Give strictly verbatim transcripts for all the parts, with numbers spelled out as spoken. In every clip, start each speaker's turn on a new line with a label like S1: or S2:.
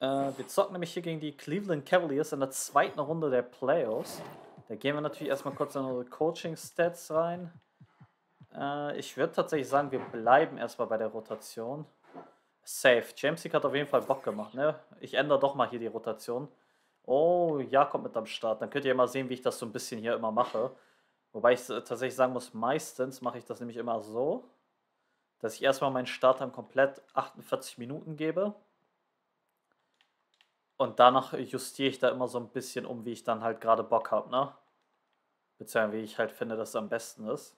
S1: Äh, wir zocken nämlich hier gegen die Cleveland Cavaliers in der zweiten Runde der Playoffs. Da gehen wir natürlich erstmal kurz in unsere Coaching-Stats rein. Äh, ich würde tatsächlich sagen, wir bleiben erstmal bei der Rotation. Safe. Jamesic hat auf jeden Fall Bock gemacht, ne? Ich ändere doch mal hier die Rotation. Oh, Jakob mit am Start. Dann könnt ihr mal sehen, wie ich das so ein bisschen hier immer mache. Wobei ich äh, tatsächlich sagen muss, meistens mache ich das nämlich immer so, dass ich erstmal meinen Startern komplett achtundvierzig Minuten gebe. Und danach justiere ich da immer so ein bisschen um, wie ich dann halt gerade Bock habe, ne? Beziehungsweise wie ich halt finde, dass es am besten ist.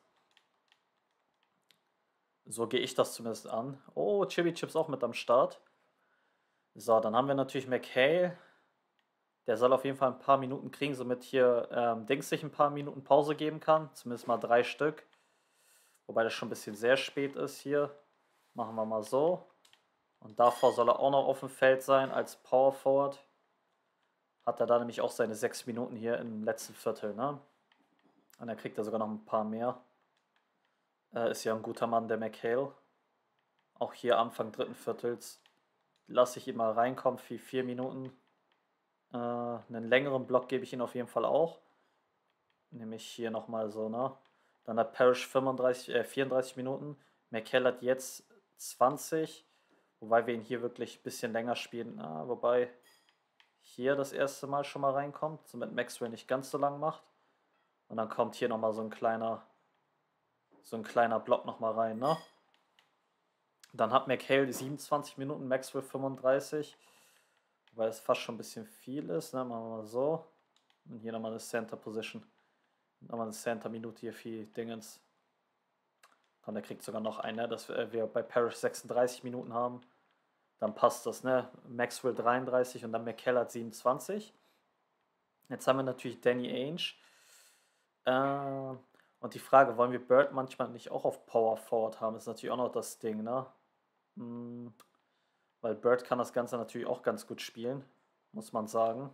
S1: So gehe ich das zumindest an. Oh, Chibi Chips auch mit am Start. So, dann haben wir natürlich McHale. Der soll auf jeden Fall ein paar Minuten kriegen, somit hier ähm, Dings sich ein paar Minuten Pause geben kann. Zumindest mal drei Stück. Wobei das schon ein bisschen sehr spät ist hier. Machen wir mal so. Und davor soll er auch noch auf dem Feld sein als Power Forward. Hat er da nämlich auch seine sechs Minuten hier im letzten Viertel, ne? Und dann kriegt er sogar noch ein paar mehr. Äh, ist ja ein guter Mann, der McHale. Auch hier Anfang dritten Viertels lasse ich ihn mal reinkommen für vier Minuten. Äh, einen längeren Block gebe ich ihm auf jeden Fall auch. Nämlich hier nochmal so, ne? Dann hat Parrish fünfunddreißig, äh, vierunddreißig Minuten. McHale hat jetzt zwanzig. Wobei wir ihn hier wirklich ein bisschen länger spielen. Ah, wobei hier das erste Mal schon mal reinkommt, somit Maxwell nicht ganz so lang macht. Und dann kommt hier nochmal so ein kleiner, so ein kleiner Block nochmal rein, ne? Dann hat McHale siebenundzwanzig Minuten, Maxwell fünfunddreißig. Weil es fast schon ein bisschen viel ist, ne? Machen wir mal so. Und hier nochmal eine Center Position. Nochmal eine Center Minute hier für Dingens. Und der kriegt sogar noch einen, ne? Dass wir bei Parrish sechsunddreißig Minuten haben. Dann passt das, ne? Maxwell dreiunddreißig und dann McHale hat siebenundzwanzig. Jetzt haben wir natürlich Danny Ainge. Äh, und die Frage, wollen wir Bird manchmal nicht auch auf Power Forward haben, ist natürlich auch noch das Ding, ne? Hm, weil Bird kann das Ganze natürlich auch ganz gut spielen, muss man sagen.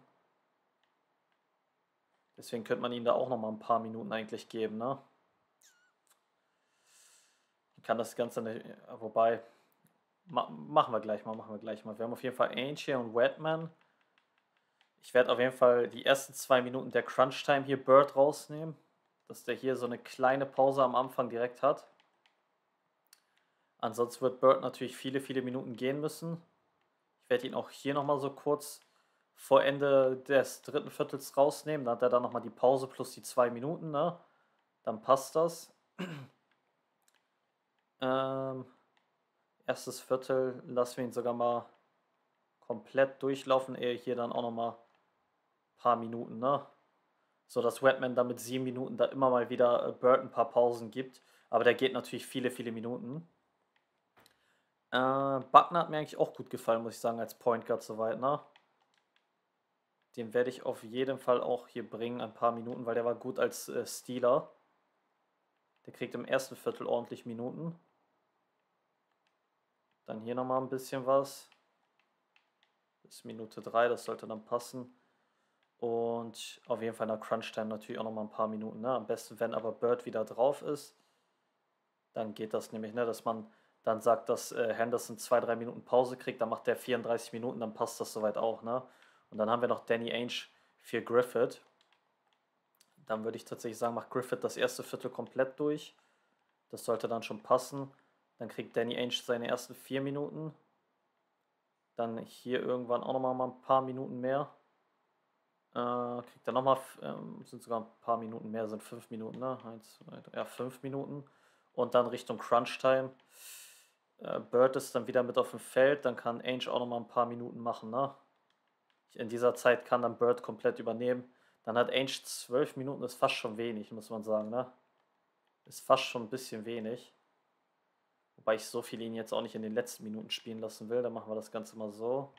S1: Deswegen könnte man ihm da auch noch mal ein paar Minuten eigentlich geben, ne? Ich kann das Ganze nicht, wobei, ma machen wir gleich mal, machen wir gleich mal. Wir haben auf jeden Fall Ainge hier und Redman. Ich werde auf jeden Fall die ersten zwei Minuten der Crunch-Time hier Bird rausnehmen, dass der hier so eine kleine Pause am Anfang direkt hat. Ansonsten wird Bird natürlich viele, viele Minuten gehen müssen. Ich werde ihn auch hier nochmal so kurz vor Ende des dritten Viertels rausnehmen. Dann hat er dann nochmal die Pause plus die zwei Minuten, ne? Dann passt das. ähm, erstes Viertel lassen wir ihn sogar mal komplett durchlaufen, ehe hier dann auch nochmal ein paar Minuten, ne? So dass Redman dann mit sieben Minuten da immer mal wieder äh, Bird ein paar Pausen gibt. Aber der geht natürlich viele, viele Minuten. Äh, Buckner hat mir eigentlich auch gut gefallen, muss ich sagen, als Point Guard soweit, ne? Den werde ich auf jeden Fall auch hier bringen, ein paar Minuten, weil der war gut als äh, Stealer. Der kriegt im ersten Viertel ordentlich Minuten. Dann hier nochmal ein bisschen was. Bis Minute drei, das sollte dann passen. Und auf jeden Fall in der Crunch-Time natürlich auch nochmal ein paar Minuten. Ne? Am besten, wenn aber Bird wieder drauf ist. Dann geht das nämlich, ne, dass man dann sagt, dass äh, Henderson zwei, drei Minuten Pause kriegt. Dann macht der vierunddreißig Minuten, dann passt das soweit auch. Ne? Und dann haben wir noch Danny Ainge für Griffith. Dann würde ich tatsächlich sagen, macht Griffith das erste Viertel komplett durch. Das sollte dann schon passen. Dann kriegt Danny Ainge seine ersten vier Minuten. Dann hier irgendwann auch nochmal ein paar Minuten mehr. Äh, kriegt er nochmal, ähm, sind sogar ein paar Minuten mehr, sind fünf Minuten, ne? Eins, zwei, drei, ja, fünf Minuten. Und dann Richtung Crunch-Time. Äh, Bird ist dann wieder mit auf dem Feld. Dann kann Ainge auch nochmal ein paar Minuten machen, ne? In dieser Zeit kann dann Bird komplett übernehmen. Dann hat Ainge zwölf Minuten, ist fast schon wenig, muss man sagen, ne? Ist fast schon ein bisschen wenig. Wobei ich so viel ihn jetzt auch nicht in den letzten Minuten spielen lassen will. Dann machen wir das Ganze mal so.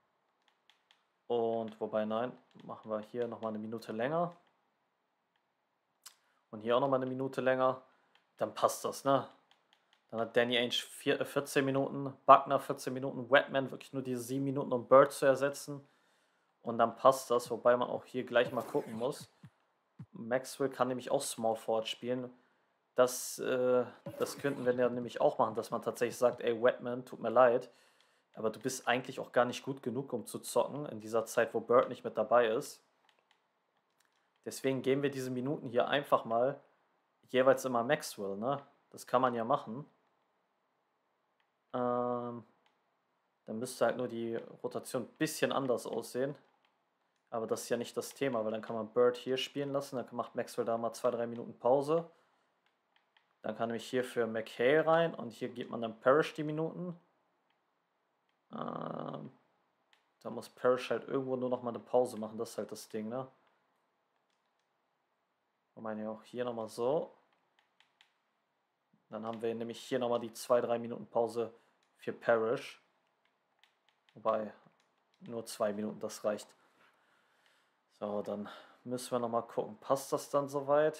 S1: Und wobei, nein, machen wir hier nochmal eine Minute länger. Und hier auch nochmal eine Minute länger. Dann passt das, ne? Dann hat Danny Ainge vier, äh, vierzehn Minuten, Buckner vierzehn Minuten, Redman wirklich nur diese sieben Minuten, um Bird zu ersetzen. Und dann passt das, wobei man auch hier gleich mal gucken muss. Maxwell kann nämlich auch Small Forward spielen. Das, äh, das könnten wir ja nämlich auch machen, dass man tatsächlich sagt, ey, Redman, tut mir leid. Aber du bist eigentlich auch gar nicht gut genug, um zu zocken, in dieser Zeit, wo Bird nicht mit dabei ist. Deswegen geben wir diese Minuten hier einfach mal jeweils immer Maxwell, ne? Das kann man ja machen. Ähm, dann müsste halt nur die Rotation ein bisschen anders aussehen. Aber das ist ja nicht das Thema, weil dann kann man Bird hier spielen lassen, dann macht Maxwell da mal zwei, drei Minuten Pause. Dann kann nämlich hier für McHale rein und hier gibt man dann Parrish die Minuten. Ähm, da muss Parrish halt irgendwo nur noch mal eine Pause machen, das ist halt das Ding, ne? Ich meine ja auch hier nochmal so. Dann haben wir nämlich hier nochmal die zwei, drei Minuten Pause für Parrish. Wobei nur zwei Minuten, das reicht. So, dann müssen wir nochmal gucken. Passt das dann soweit?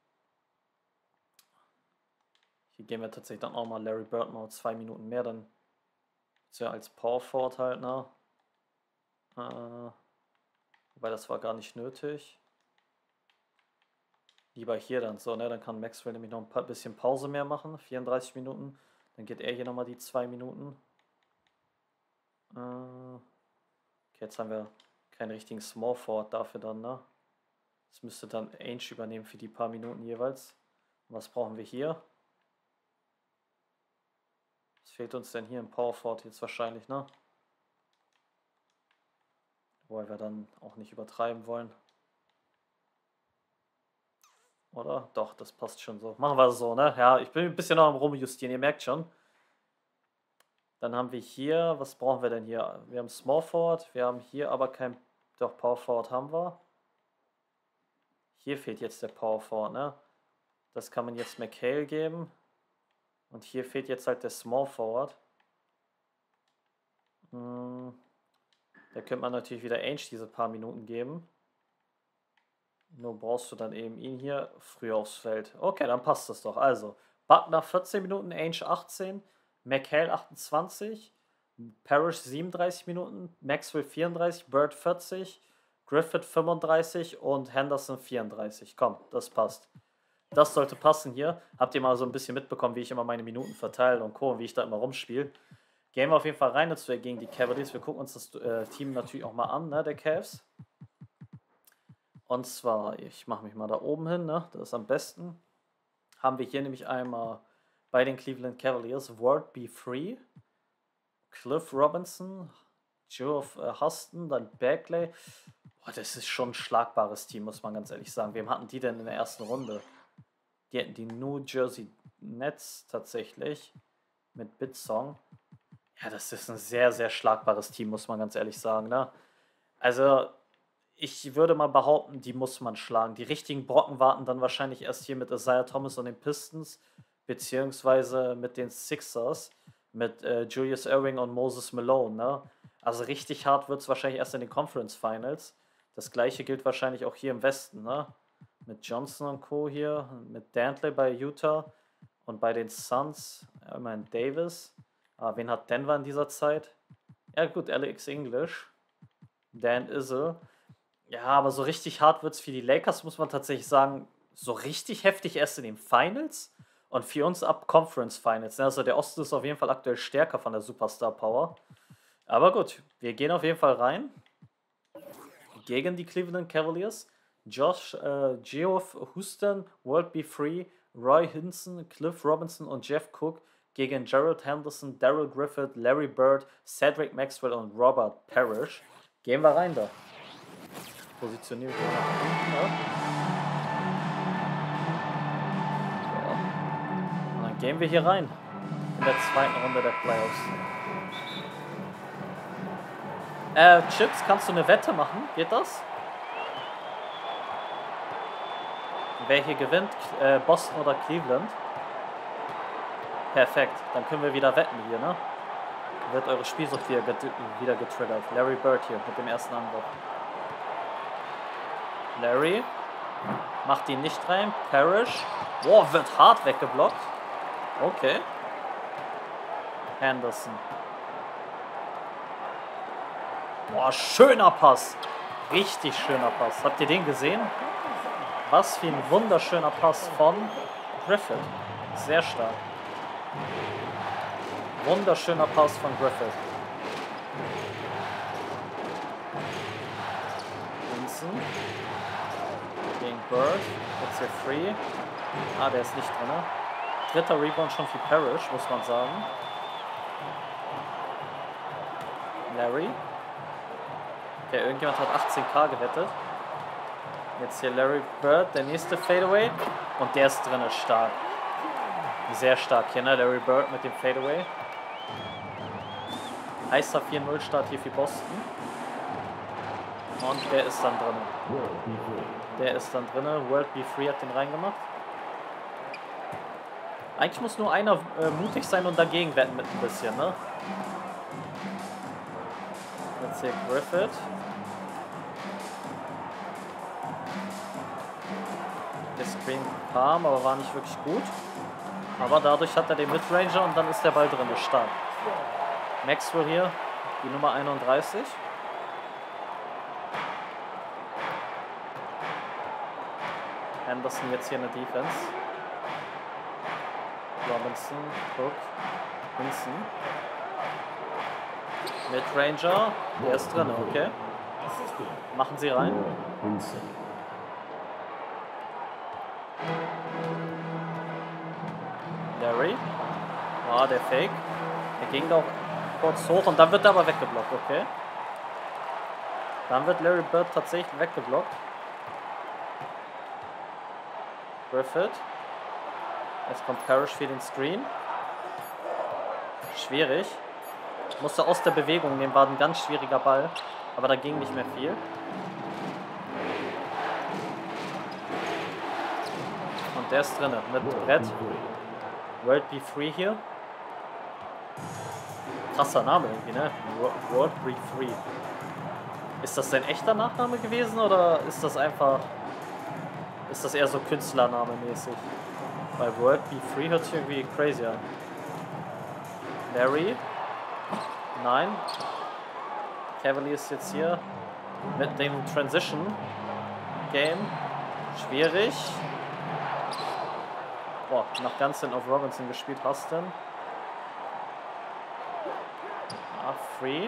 S1: Hier gehen wir tatsächlich dann auch mal Larry Bird mal zwei Minuten mehr. Dann ist ja als Power Forward halt, ne? Äh, wobei das war gar nicht nötig. Lieber hier dann so, ne? Dann kann Maxwell nämlich noch ein paar bisschen Pause mehr machen. vierunddreißig Minuten. Dann geht er hier nochmal die zwei Minuten. Äh, okay, jetzt haben wir keinen richtigen Small Forward dafür dann, ne? Das müsste dann Ainge übernehmen für die paar Minuten jeweils. Und was brauchen wir hier? Was fehlt uns denn hier im Power Forward jetzt wahrscheinlich, ne? Wobei wir dann auch nicht übertreiben wollen. Oder? Doch, das passt schon so. Machen wir so, ne? Ja, ich bin ein bisschen noch am Rumjustieren, ihr merkt schon. Dann haben wir hier, was brauchen wir denn hier? Wir haben Small Forward, wir haben hier aber kein, doch Power Forward haben wir. Hier fehlt jetzt der Power Forward, ne? Das kann man jetzt McHale geben. Und hier fehlt jetzt halt der Small Forward. Hm. Da könnte man natürlich wieder Ainge diese paar Minuten geben. Nur brauchst du dann eben ihn hier früher aufs Feld. Okay, dann passt das doch. Also, Butler vierzehn Minuten, Ainge achtzehn, McHale achtundzwanzig, Parrish siebenunddreißig Minuten, Maxwell vierunddreißig, Bird vierzig, Griffith fünfunddreißig und Henderson vierunddreißig. Komm, das passt. Das sollte passen hier. Habt ihr mal so ein bisschen mitbekommen, wie ich immer meine Minuten verteile und Co. und wie ich da immer rumspiele. Gehen wir auf jeden Fall rein dazu gegen die Cavaliers. Wir gucken uns das äh, Team natürlich auch mal an, ne, der Cavs. Und zwar, ich mache mich mal da oben hin, ne? Das ist am besten. Haben wir hier nämlich einmal bei den Cleveland Cavaliers Ward Be Free, Cliff Robinson, Geoff äh, Huston, dann Bagley. Boah, das ist schon ein schlagbares Team, muss man ganz ehrlich sagen. Wem hatten die denn in der ersten Runde? Die hatten die New Jersey Nets tatsächlich mit Bitsong. Ja, das ist ein sehr, sehr schlagbares Team, muss man ganz ehrlich sagen, ne? Also, ich würde mal behaupten, die muss man schlagen. Die richtigen Brocken warten dann wahrscheinlich erst hier mit Isaiah Thomas und den Pistons, beziehungsweise mit den Sixers, mit äh, Julius Erving und Moses Malone, ne? Also richtig hart wird es wahrscheinlich erst in den Conference Finals. Das gleiche gilt wahrscheinlich auch hier im Westen, ne? Mit Johnson und Co. hier, mit Dantley bei Utah und bei den Suns, ja, immerhin Davis. Ah, wen hat Denver in dieser Zeit? Ja gut, Alex English, Dan Izzo. Ja, aber so richtig hart wird es für die Lakers, muss man tatsächlich sagen, so richtig heftig erst in den Finals und für uns ab Conference Finals. Also der Osten ist auf jeden Fall aktuell stärker von der Superstar Power. Aber gut, wir gehen auf jeden Fall rein gegen die Cleveland Cavaliers. Josh, äh, Geoff Houston, World Be Free, Roy Hinson, Cliff Robinson und Jeff Cook gegen Gerald Henderson, Daryl Griffith, Larry Bird, Cedric Maxwell und Robert Parrish. Gehen wir rein da. Positionieren wir nach unten, ne? So. Und dann gehen wir hier rein in der zweiten Runde der Playoffs. Äh, Chips, kannst du eine Wette machen? Geht das? Wer hier gewinnt, äh, Boston oder Cleveland? Perfekt, dann können wir wieder wetten hier, ne? Wird eure Spielsucht wieder, get wieder getriggert. Larry Bird hier mit dem ersten Angriff. Larry macht ihn nicht rein. Parrish. Boah, wird hart weggeblockt. Okay. Henderson. Boah, schöner Pass. Richtig schöner Pass. Habt ihr den gesehen? Was für ein wunderschöner Pass von Griffith. Sehr stark. Wunderschöner Pass von Griffith. Robinson gegen Bird. Jetzt hier Free. Ah, der ist nicht drin. Ne? Dritter Rebound schon für Parrish, muss man sagen. Larry. Okay, irgendjemand hat achtzehn K gewettet. Jetzt hier Larry Bird, der nächste Fadeaway. Und der ist drin, stark. Sehr stark hier, ne? Larry Bird mit dem Fadeaway. Heißer vier null Start hier für Boston. Und der ist dann drin. Der ist dann drin. World Be Free hat den reingemacht. Eigentlich muss nur einer äh, mutig sein und dagegen wetten mit ein bisschen, ne? Jetzt hier Griffith. Der Screen kam, aber war nicht wirklich gut. Aber dadurch hat er den Midranger und dann ist der Ball drin, stark. Maxwell hier, die Nummer einunddreißig. Anderson jetzt hier in der Defense. Robinson, Cook, Vincent. Midranger, der ist drin, okay. Machen sie rein. Larry. Ah, der Fake. Der ging da auch kurz hoch und dann wird er aber weggeblockt, okay. Dann wird Larry Bird tatsächlich weggeblockt. Griffith. Jetzt kommt Parrish für den Screen. Schwierig. Musste aus der Bewegung nehmen, war ein ganz schwieriger Ball. Aber da ging nicht mehr viel. Und der ist drin mit Brett. World Be Free hier. Krasser Name irgendwie, ne? World Be Free. Ist das sein echter Nachname gewesen oder ist das einfach... Ist das eher so Künstlername mäßig? Bei World Be Free hört sich irgendwie crazy an. Larry. Nein. Cavaliers jetzt hier mit dem Transition Game. Schwierig. Boah, nach ganz hin auf Robinson gespielt. Huston. Ah, Free.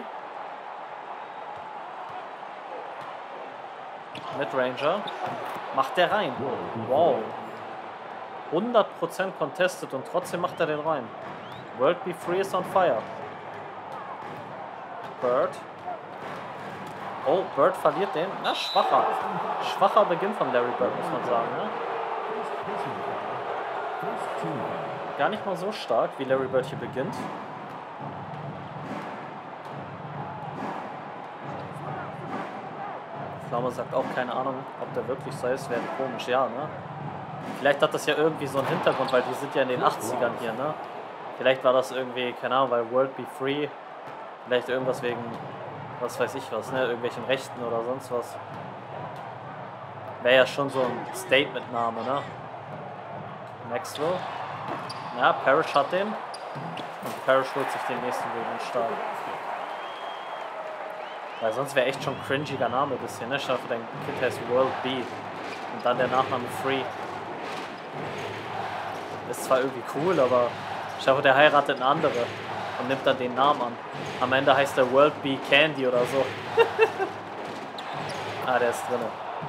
S1: Midranger. Macht der rein. Wow. hundert Prozent contested und trotzdem macht er den rein. World Be Free is on fire. Bird. Oh, Bird verliert den. Na, schwacher. Schwacher Beginn von Larry Bird, muss man sagen. Ne? Gar nicht mal so stark, wie Larry Bird hier beginnt. Pflaume sagt auch, keine Ahnung, ob der wirklich sei. Es wäre komisch, ja, ne? Vielleicht hat das ja irgendwie so einen Hintergrund, weil die sind ja in den achtzigern hier, ne? Vielleicht war das irgendwie, keine Ahnung, weil World Be Free, vielleicht irgendwas wegen, was weiß ich was, ne? Irgendwelchen Rechten oder sonst was. Wäre ja schon so ein Statement-Name, ne? Maxwell. Ja, Parrish hat den. Und Parrish holt sich den nächsten Rebound stark. Weil sonst wäre echt schon ein cringiger Name ein bisschen, ne? Stell dir vor, dein Kind heißt World B. Und dann der Nachname Free. Ist zwar irgendwie cool, aber stell dir vor, der heiratet eine andere und nimmt dann den Namen an. Am Ende heißt der World B Candy oder so. Ah, der ist drin.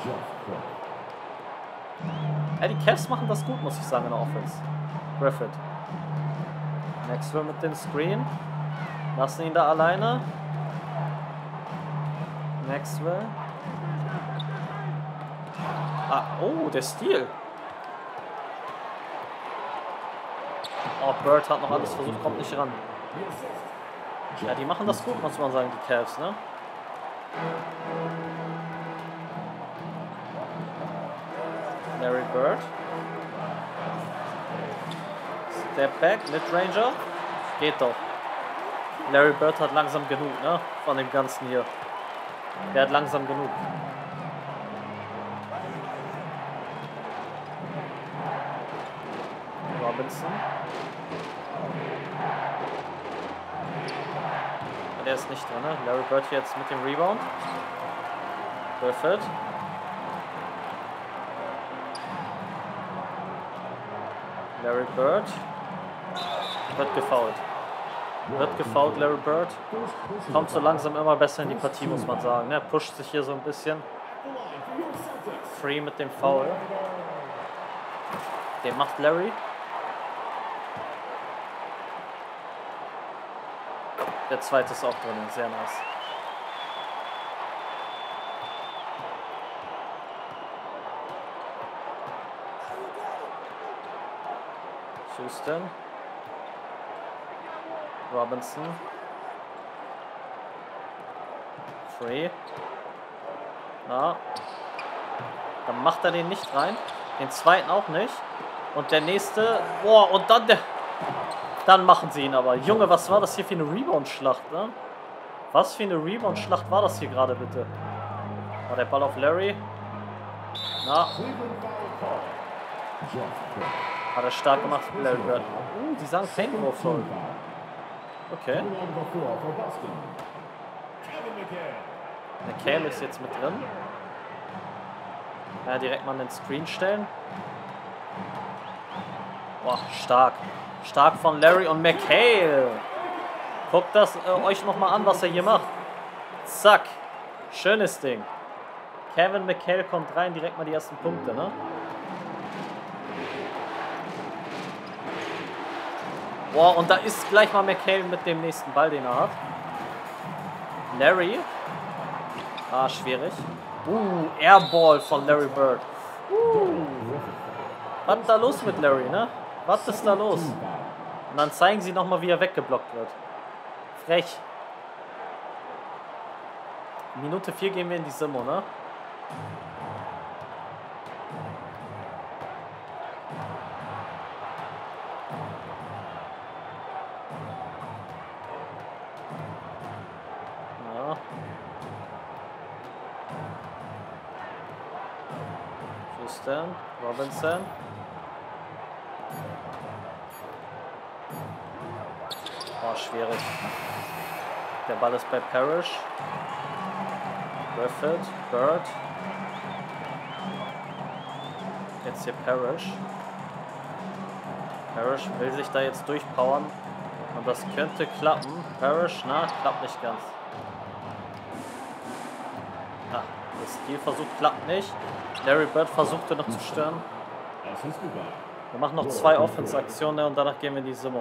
S1: Ja, die Cavs machen das gut, muss ich sagen, in der Offense. Griffith. Maxwell mit dem Screen. Lassen ihn da alleine. Maxwell. Ah, oh, der Steal. Oh, Bird hat noch alles versucht, kommt nicht ran. Ja, die machen das gut, muss man sagen, die Cavs, ne? Larry Bird. Step back, Midranger. Geht doch. Larry Bird hat langsam genug, ne? Von dem Ganzen hier. Der hat langsam genug. Robinson. Der ist nicht drin, ne? Larry Bird jetzt mit dem Rebound. Griffith. Larry Bird. Wird gefoult. Wird gefoult, Larry Bird. Kommt so langsam immer besser in die Partie, muss man sagen. Er pusht sich hier so ein bisschen. Free mit dem Foul. Den macht Larry. Der zweite ist auch drin, sehr nice. Houston. Robinson. Free. Na. Dann macht er den nicht rein. Den zweiten auch nicht. Und der nächste. Boah, und dann der. Dann machen sie ihn aber. Junge, was war das hier für eine Rebound-Schlacht, ne? Was für eine Rebound-Schlacht war das hier gerade, bitte? War der Ball auf Larry? Na. Hat er stark gemacht, Larry Bird. Uh, die sagen Paintball Foul. Okay. McHale ist jetzt mit drin. Ja, direkt mal den Screen stellen. Boah, stark. Stark von Larry und McHale. Guckt das äh, euch nochmal an, was er hier macht. Zack. Schönes Ding. Kevin McHale kommt rein, direkt mal die ersten Punkte, ne? Boah, und da ist gleich mal McHale mit dem nächsten Ball, den er hat. Larry. Ah, schwierig. Uh, Airball von Larry Bird. Uh. Was ist da los mit Larry, ne? Was ist da los? Und dann zeigen sie nochmal, wie er weggeblockt wird. Frech. Minute vier gehen wir in die Simo, ne? Ja. Houston, Robinson. Oh, schwierig. Der Ball ist bei Parrish. Griffith, Bird. Jetzt hier Parrish. Parrish will sich da jetzt durchpowern. Und das könnte klappen. Parrish, na, klappt nicht ganz. Ah, das Stilversuch klappt nicht. Larry Bird versuchte noch zu stören. Wir machen noch zwei Offense-Aktionen und danach gehen wir in die Simo.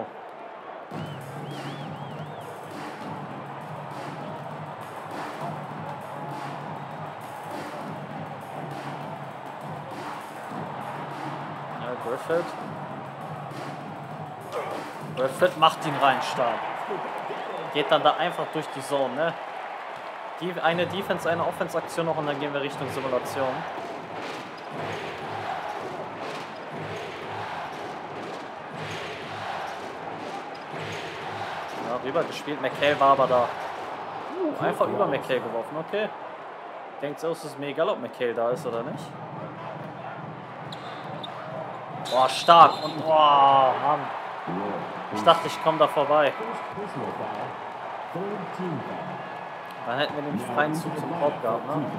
S1: Griffith. Griffith macht ihn rein stark. Geht dann da einfach durch die Zone, ne? Die, eine Defense, eine Offense-Aktion noch und dann gehen wir Richtung Simulation. Ja, rüber gespielt. McHale war aber da. Uh, einfach über McHale geworfen, okay. Denkt so, es ist mir egal, ob McHale da ist oder nicht. Boah, stark. Und boah, Mann. Ich dachte, ich komme da vorbei. Dann hätten wir den freien Zug zum Korb gehabt, ne?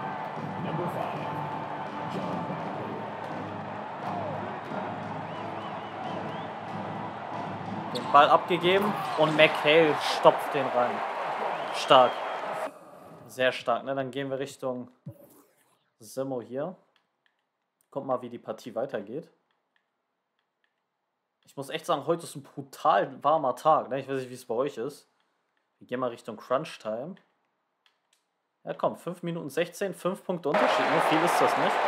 S1: Den Ball abgegeben und McHale stopft den rein. Stark. Sehr stark, ne? Dann gehen wir Richtung Simo hier. Guck mal, wie die Partie weitergeht. Ich muss echt sagen, heute ist ein brutal warmer Tag. Ne? Ich weiß nicht, wie es bei euch ist. Wir gehen mal Richtung Crunch Time. Ja komm, fünf Minuten sechzehn, fünf Punkte Unterschied. Ne? Viel ist das nicht.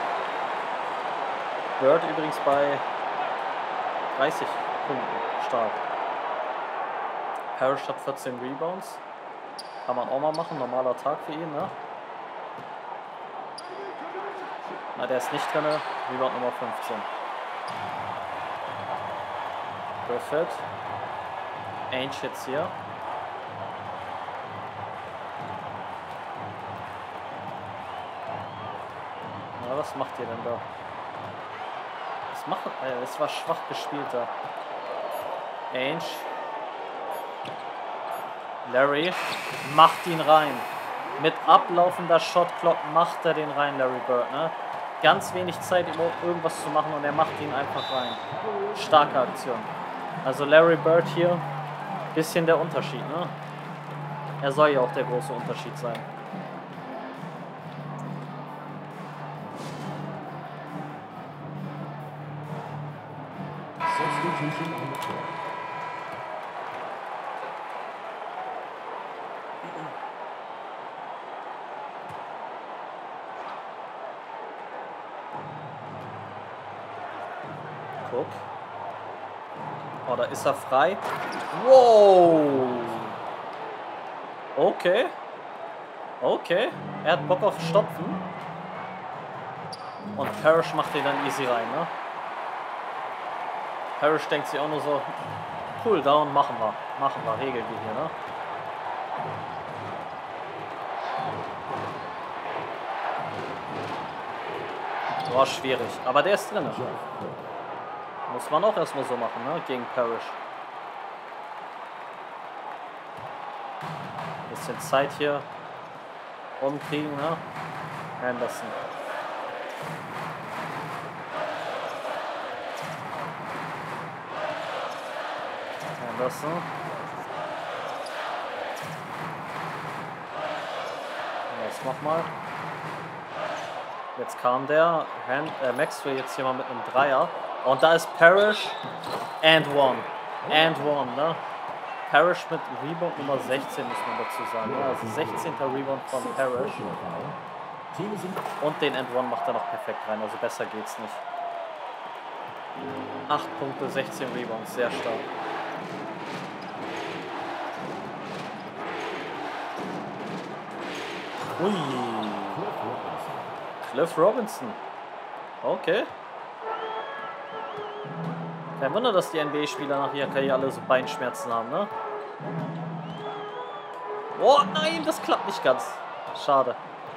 S1: Bird übrigens bei dreißig Punkten. Stark. Parrish hat vierzehn Rebounds. Kann man auch mal machen. Normaler Tag für ihn, ne? Na, der ist nicht drin. Rebound Nummer fünfzehn. Griffith. Ainge jetzt hier. Na, was macht ihr denn da? Was macht er? Es war schwach gespielt da. Ainge. Larry macht ihn rein. Mit ablaufender Shotclock macht er den rein, Larry Bird. Ne? Ganz wenig Zeit, um irgendwas zu machen und er macht ihn einfach rein. Starke Aktion. Also Larry Bird hier, bisschen der Unterschied, ne? Er soll ja auch der große Unterschied sein.
S2: Substitution on the court.
S1: Guck. Oh, da ist er frei. Wow. Okay. Okay. Er hat Bock auf Stopfen. Und Parrish macht den dann easy rein, ne? Parrish denkt sich auch nur so, cool, down, machen wir. Machen wir, regeln wir hier, ne? War schwierig, aber der ist drin. Muss man auch erstmal so machen, ne? Gegen Parrish. Bisschen Zeit hier umkriegen, ne? Anderson. Anderson. Jetzt nochmal. Jetzt kam der Hand, äh, Maxwell jetzt hier mal mit einem Dreier. Und da ist Parrish and one. And one, ne? Parrish mit Rebound Nummer sechzehn, muss man dazu sagen. Ja, also sechzehnter Rebound von Parrish. Und den and one macht er noch perfekt rein, also besser geht's nicht. acht Punkte, sechzehn Rebounds, sehr stark. Ui. Cliff Robinson. Okay. Kein Wunder, dass die N B A-Spieler nach ihrer Karriere alle so Beinschmerzen haben, ne? Oh nein, das klappt nicht ganz. Schade.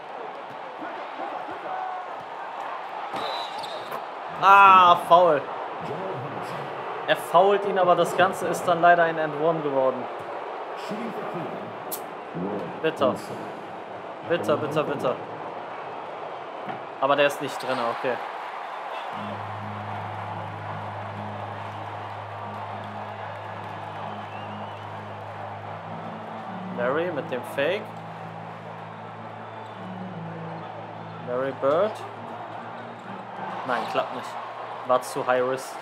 S1: Ah, Foul. Er foult ihn, aber das Ganze ist dann leider ein and one geworden. Bitter. Bitter, bitter, bitter. Aber der ist nicht drin, okay. Larry mit dem Fake. Larry Bird. Nein, klappt nicht. War zu high risk.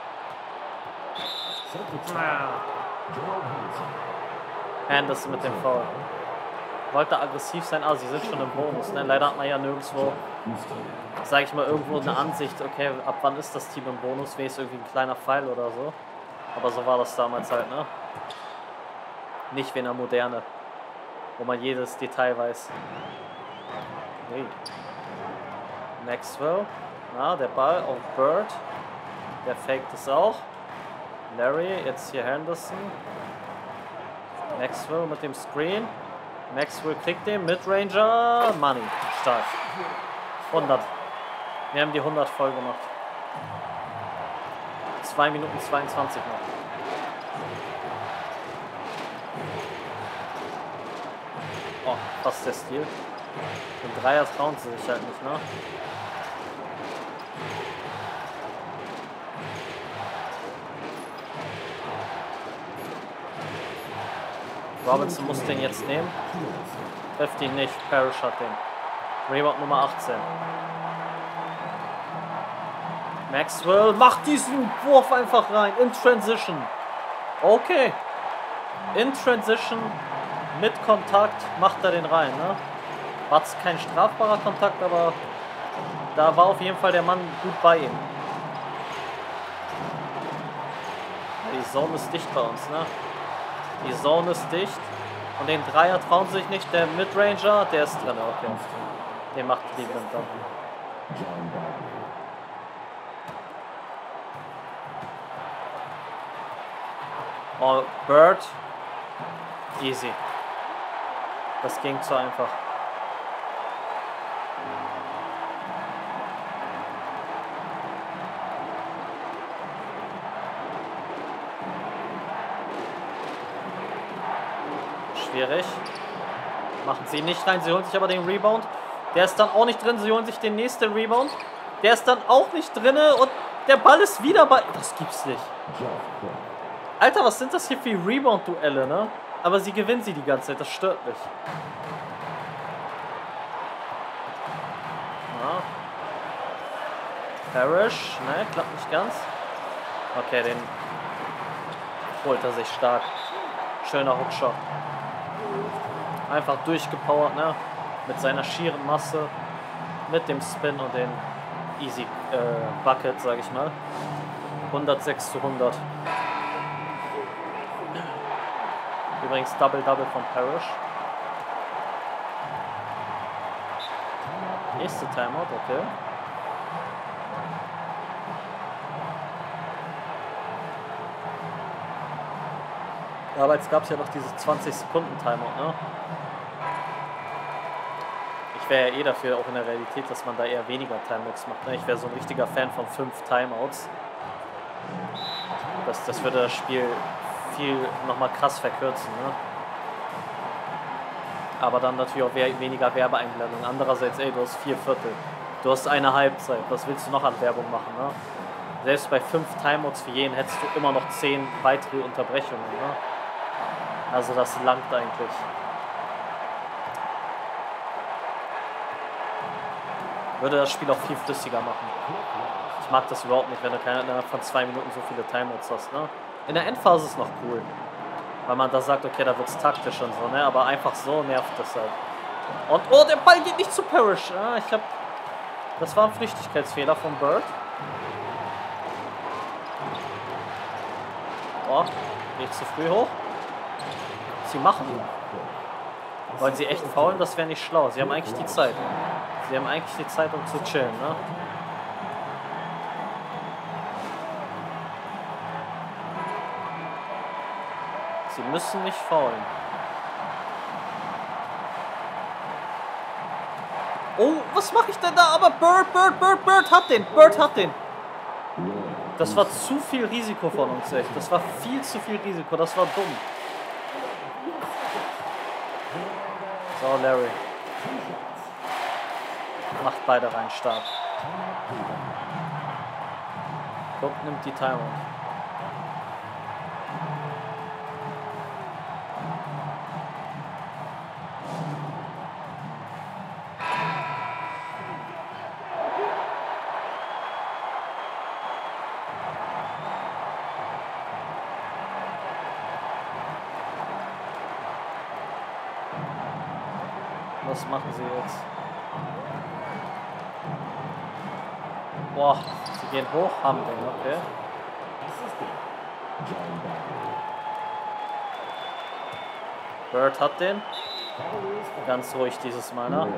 S1: Anderson mit dem Foul. Wollte aggressiv sein, ah, sie sind schon im Bonus. Ne? Leider hat man ja nirgendwo, sage ich mal, irgendwo eine Ansicht, okay, ab wann ist das Team im Bonus, wäre es irgendwie ein kleiner Pfeil oder so. Aber so war das damals halt, ne? Nicht wie in der Moderne, wo man jedes Detail weiß. Nee. Maxwell, na, der Ball auf Bird, der faked es auch. Larry, jetzt hier Henderson. Maxwell mit dem Screen. Maxwell kriegt den Midranger. Money. Stark. hundert. Wir haben die hundert voll gemacht. zwei Minuten zweiundzwanzig noch. Oh, fast der Stil. Den Dreier trauen sie sich halt nicht, ne? Robinson muss den jetzt nehmen. Trifft ihn nicht. Parrish hat den. Rebound Nummer achtzehn. Maxwell macht diesen Wurf einfach rein. In Transition. Okay. In Transition. Mit Kontakt macht er den rein. Ne? War kein strafbarer Kontakt, aber da war auf jeden Fall der Mann gut bei ihm. Die Zone ist dicht bei uns. Ne? Die Zone ist dicht. Und den Dreier trauen sich nicht. Der Midranger, der ist drin. Okay. Den macht Cleveland dann. Oh, Bird. Easy. Das ging zu einfach. Schwierig. Machen sie nicht rein. Sie holen sich aber den Rebound. Der ist dann auch nicht drin. Sie holen sich den nächsten Rebound. Der ist dann auch nicht drin. Und der Ball ist wieder bei... Das gibt's nicht. Alter, was sind das hier für Rebound-Duelle, ne? Aber sie gewinnen sie die ganze Zeit. Das stört mich. Ja. Parrish. Ne, klappt nicht ganz. Okay, den holt er sich stark. Schöner Hookshot. Einfach durchgepowert, ne? Mit seiner schieren Masse, mit dem Spin und den Easy äh, Bucket, sag ich mal. hundertsechs zu hundert. Übrigens Double-Double von Parrish. Nächste Timeout, okay. Damals gab es ja noch diese zwanzig Sekunden Timeout, ne? Ich wäre ja eh dafür, auch in der Realität, dass man da eher weniger Timeouts macht, ne? Ich wäre so ein richtiger Fan von fünf Timeouts. Das, das würde das Spiel viel nochmal krass verkürzen, ne? Aber dann natürlich auch weniger Werbeeinblendung. Andererseits, ey, du hast vier Viertel. Du hast eine Halbzeit. Was willst du noch an Werbung machen, ne? Selbst bei fünf Timeouts für jeden hättest du immer noch zehn weitere Unterbrechungen, ne? Also das langt eigentlich. Würde das Spiel auch viel flüssiger machen. Ich mag das überhaupt nicht, wenn du keine, innerhalb von zwei Minuten so viele Timeouts hast, ne? In der Endphase ist es noch cool. Weil man da sagt, okay, da wird es taktisch und so, ne? Aber einfach so nervt das halt. Und, oh, der Ball geht nicht zu Parrish. Ah, ich hab... Das war ein Flüchtigkeitsfehler von Bird. Oh, geht zu früh hoch. Sie machen. Wollen sie echt faulen? Das wäre nicht schlau. Sie haben eigentlich die Zeit. Sie haben eigentlich die Zeit, um zu chillen, ne? Sie müssen nicht faulen. Oh, was mache ich denn da? Aber Bird, Bird, Bird, Bird hat den. Bird hat den. Das war zu viel Risiko von uns, echt. Das war viel zu viel Risiko. Das war dumm. So, Larry. Macht beide rein stark. Guck, nimmt die Timeout. Was machen sie jetzt? Boah, sie gehen hoch, haben den, okay. Bird hat den. Ganz ruhig dieses Mal, ne?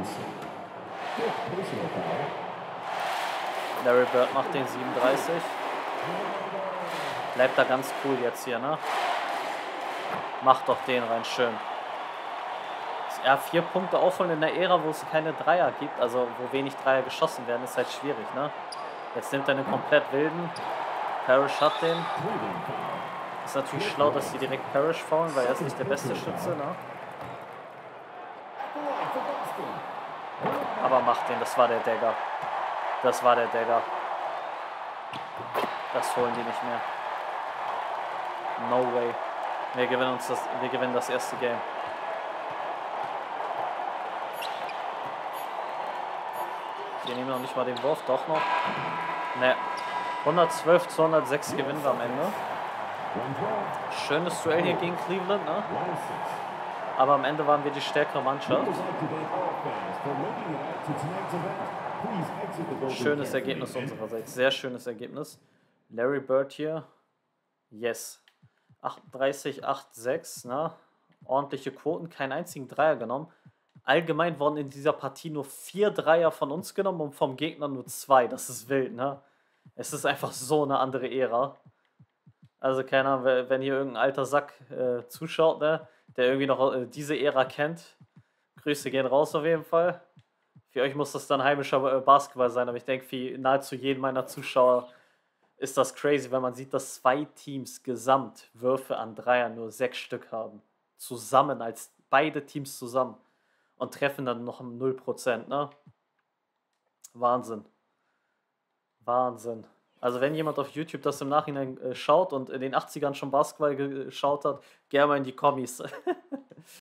S1: Larry Bird macht den siebenunddreißig. Bleibt da ganz cool jetzt hier, ne? Macht doch den rein, schön. Ja, vier Punkte aufholen in der Ära, wo es keine Dreier gibt, also wo wenig Dreier geschossen werden, ist halt schwierig, ne? Jetzt nimmt er einen komplett wilden. Parrish hat den. Ist natürlich schlau, dass sie direkt Parrish faulen, weil er ist nicht der beste Schütze, ne? Aber macht den, das war der Dagger. Das war der Dagger. Das holen die nicht mehr. No way. Wir gewinnen uns das, wir gewinnen das erste Game. Wir nehmen noch nicht mal den Wurf, doch noch. Ne, hundertzwölf zu hundertsechs gewinnen wir am Ende. Schönes Duell hier gegen Cleveland, ne? Aber am Ende waren wir die stärkere Mannschaft. Schönes Ergebnis unsererseits, sehr schönes Ergebnis. Larry Bird hier, yes. achtunddreißig acht sechs, ne? Ordentliche Quoten, keinen einzigen Dreier genommen. Allgemein wurden in dieser Partie nur vier Dreier von uns genommen und vom Gegner nur zwei. Das ist wild, ne? Es ist einfach so eine andere Ära. Also, keine Ahnung, wenn hier irgendein alter Sack äh, zuschaut, ne, der irgendwie noch äh, diese Ära kennt, Grüße gehen raus auf jeden Fall. Für euch muss das dann heimischer äh, Basketball sein, aber ich denke, für nahezu jeden meiner Zuschauer ist das crazy, wenn man sieht, dass zwei Teams gesamt Würfe an Dreier nur sechs Stück haben. Zusammen, als beide Teams zusammen. Und treffen dann noch null Prozent, ne? Wahnsinn. Wahnsinn. Also wenn jemand auf YouTube das im Nachhinein äh, schaut und in den achtzigern schon Basketball geschaut hat, gerne mal in die Kommis.